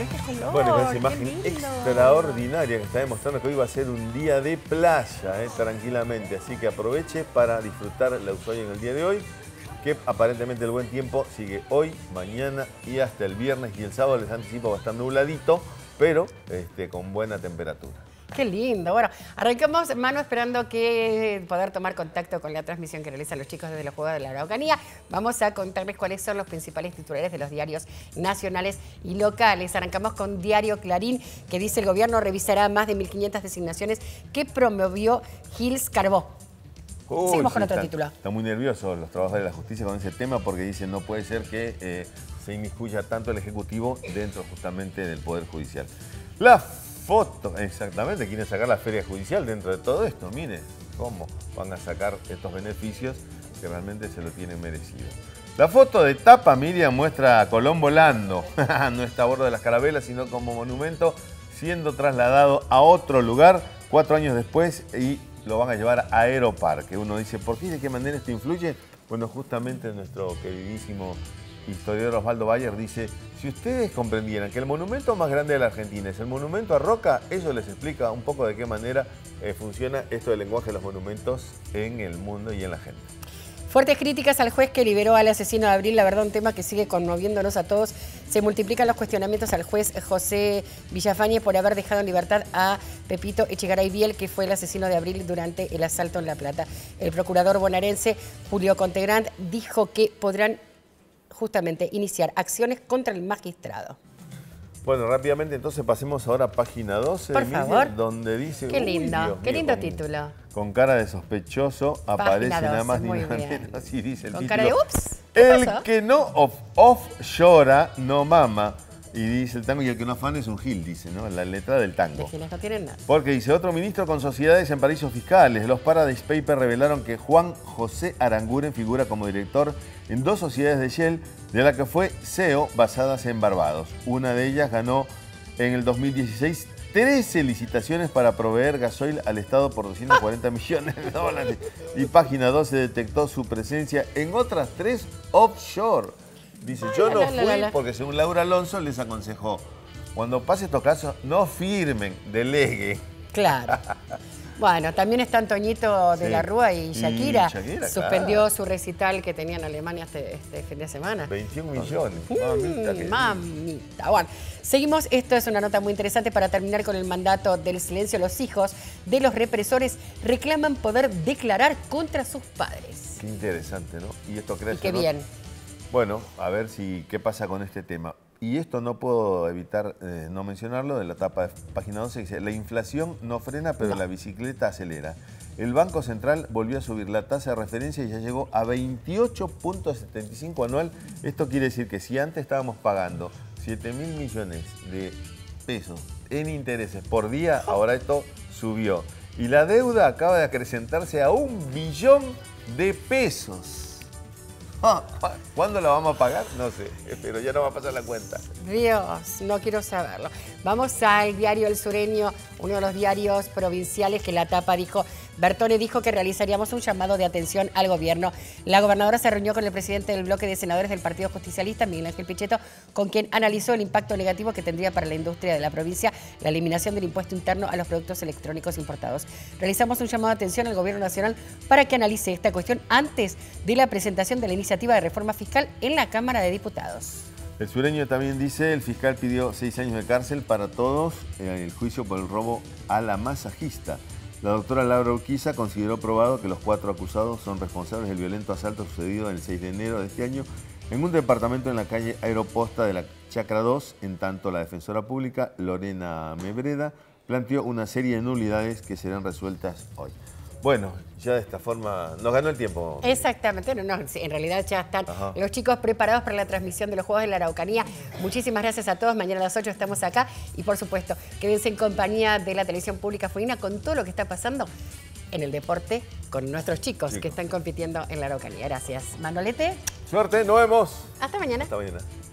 qué color. Bueno, con esa imagen lindo. extraordinaria que está demostrando que hoy va a ser un día de playa, tranquilamente. Así que aproveche para disfrutar la Ushuaia en el día de hoy, que aparentemente el buen tiempo sigue hoy, mañana y hasta el viernes. Y el sábado les anticipo va a estar nubladito, pero con buena temperatura. Qué lindo. Bueno, arrancamos, Manu, esperando que poder tomar contacto con la transmisión que realizan los chicos desde los Juegos de la Araucanía. Vamos a contarles cuáles son los principales titulares de los diarios nacionales y locales. Arrancamos con Diario Clarín, que dice el gobierno revisará más de 1.500 designaciones que promovió Gils Carbó. Seguimos con otro título. Están muy nerviosos los trabajadores de la justicia con ese tema porque dicen no puede ser que se inmiscuya tanto el Ejecutivo dentro justamente del Poder Judicial. La foto, exactamente, quieren sacar la feria judicial dentro de todo esto. Miren cómo van a sacar estos beneficios que realmente se lo tienen merecido. La foto de tapa, Miriam, muestra a Colón volando. No está a bordo de las carabelas, sino como monumento siendo trasladado a otro lugar 4 años después y lo van a llevar a Aeroparque. Uno dice, ¿por qué y de qué manera esto influye? Bueno, justamente nuestro queridísimo historiador Osvaldo Bayer dice, si ustedes comprendieran que el monumento más grande de la Argentina es el monumento a Roca, eso les explica un poco de qué manera funciona esto del lenguaje de los monumentos en el mundo y en la gente. Fuertes críticas al juez que liberó al asesino de Abril. La verdad, un tema que sigue conmoviéndonos a todos. Se multiplican los cuestionamientos al juez José Villafañe por haber dejado en libertad a Pepito Echegaray Biel, que fue el asesino de Abril durante el asalto en La Plata. El procurador bonaerense Julio Contegrand dijo que podrán justamente iniciar acciones contra el magistrado. Bueno, rápidamente entonces pasemos ahora a página 12. Por favor. Donde dice... Qué lindo, Dios qué mío, lindo título. Con cara de sospechoso aparece 12, nada más ni muy nada bien. menos. Así dice el Con título. cara de ups. El que no offshora no mama. Y dice el tango, y el que no afana es un gil, dice, ¿no? La letra del tango. De giles no tienen nada. Porque dice, otro ministro con sociedades en paraísos fiscales. Los Paradise Papers revelaron que Juan José Aranguren figura como director en 2 sociedades de Shell, de la que fue CEO, basadas en Barbados. Una de ellas ganó en el 2016 13 licitaciones para proveer gasoil al Estado por 240 millones de dólares. Y Página 12 detectó su presencia en otras 3 offshore. Dice, yo no fui porque según Laura Alonso les aconsejó, cuando pase estos casos, no firmen, delegue. Claro. Bueno, también están Toñito de la Rúa y Shakira. Suspendió su recital que tenía en Alemania este fin de semana. 21 millones. Mamita. Bueno, seguimos. Esto es una nota muy interesante para terminar con el mandato del silencio. Los hijos de los represores reclaman poder declarar contra sus padres. Qué interesante, ¿no? Y esto crece, y qué ¿no? bien. Bueno, a ver qué pasa con este tema. Y esto no puedo evitar no mencionarlo, de la tapa de Página 12, dice, la inflación no frena, pero la bicicleta acelera. El Banco Central volvió a subir la tasa de referencia y ya llegó a 28.75 anual. Esto quiere decir que si antes estábamos pagando 7.000 millones de pesos en intereses por día, ahora esto subió. Y la deuda acaba de acrecentarse a 1 billón de pesos. ¿Cuándo la vamos a pagar? No sé, pero ya no va a pasar la cuenta. Dios, no quiero saberlo. Vamos al diario El Sureño, uno de los diarios provinciales que la tapa dijo, Bertone dijo que realizaríamos un llamado de atención al gobierno. La gobernadora se reunió con el presidente del bloque de senadores del Partido Justicialista, Miguel Ángel Pichetto, con quien analizó el impacto negativo que tendría para la industria de la provincia la eliminación del impuesto interno a los productos electrónicos importados. Realizamos un llamado de atención al gobierno nacional para que analice esta cuestión antes de la presentación de la iniciativa de reforma fiscal en la Cámara de Diputados. El Sureño también dice, el fiscal pidió 6 años de cárcel para todos en el juicio por el robo a la masajista. La doctora Laura Urquiza consideró probado que los 4 acusados son responsables del violento asalto sucedido el 6 de enero de este año en un departamento en la calle Aeroposta de la Chacra 2. En tanto, la defensora pública, Lorena Mebreda, planteó una serie de nulidades que serán resueltas hoy. Bueno, ya de esta forma nos ganó el tiempo. Exactamente, no, en realidad ya están los chicos preparados para la transmisión de los Juegos de la Araucanía. Muchísimas gracias a todos, mañana a las 8 estamos acá y por supuesto quédense en compañía de la televisión pública fueguina con todo lo que está pasando en el deporte con nuestros chicos que están compitiendo en la Araucanía. Gracias, Manolete. Suerte, nos vemos. Hasta mañana. Hasta mañana.